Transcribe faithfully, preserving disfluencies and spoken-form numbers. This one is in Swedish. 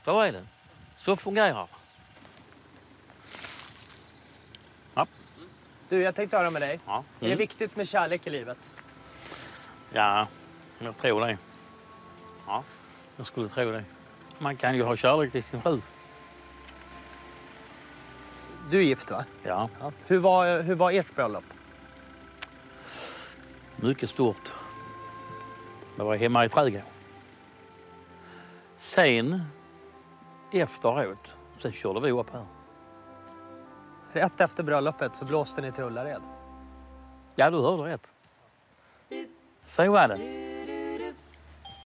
Så är det. Så fungerar det. Ja. Du, jag tänkte höra med dig. Ja. Är det Mm. viktigt med kärlek i livet? Ja, jag tror det. Ja, jag skulle tro det. Man kan ju ha kärlek till sin fru. Du är gift, va? Ja, Ja. Hur var, hur var ert bröllop? mycket stort. Det var hemma i trädgården. Sen, efteråt, så körde vi upp här. Rätt efter bröllopet så blåste ni till Ullared. Ja, du hörde rätt. Så var det.